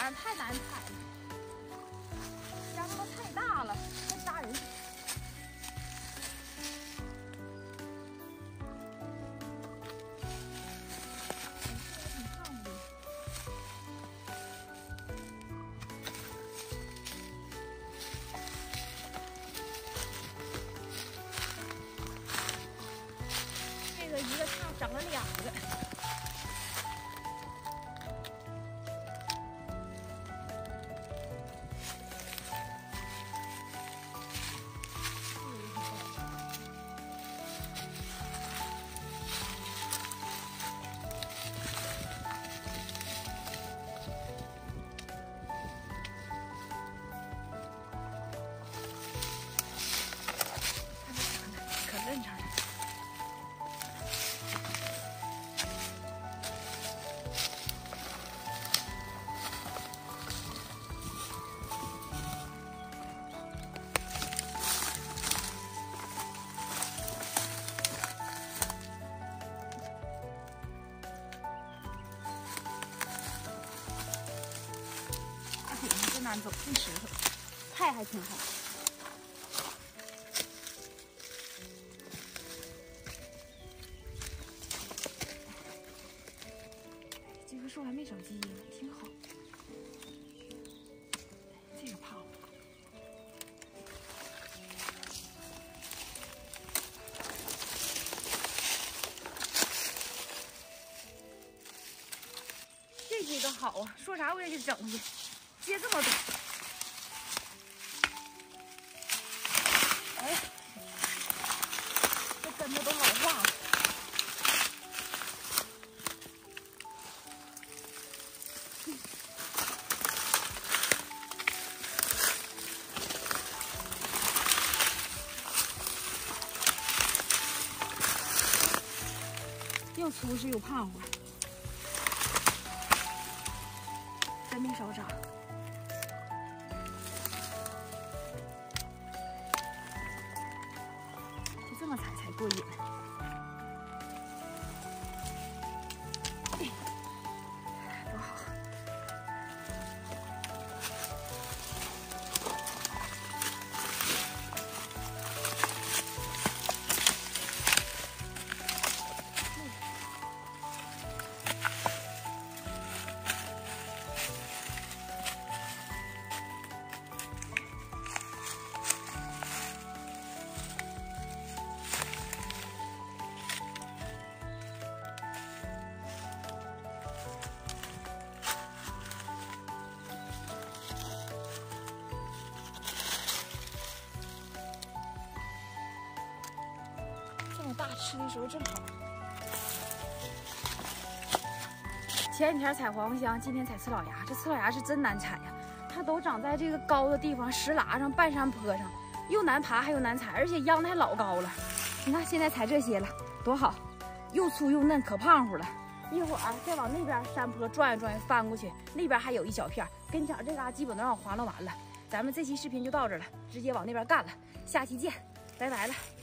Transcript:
秧太难采了，秧子太大了，太杀人。挺胖的。这个一个胖长了2个。 可嫩长了。大顶上真难走，真石头，菜还挺好。 这棵树还没长基因，挺好。这个胖了，这几个好啊，说啥我也得整去，接这么多。哎，这根子都老化了。 又粗实又胖乎，真没少长。就这么采才过瘾。多好！这么大吃的时候正好。前几天采黄瓜香，今天采刺老芽。这刺老芽是真难采呀，它都长在这个高的地方，石栏上、半山坡上，又难爬还又难采，而且秧子还老高了。你看现在采这些了，多好，又粗又嫩，可胖乎了。一会儿再往那边山坡转悠转悠，翻过去，那边还有一小片，跟前这嘎基本都让我划拉完了。咱们这期视频就到这了，直接往那边干了。下期见，拜拜了。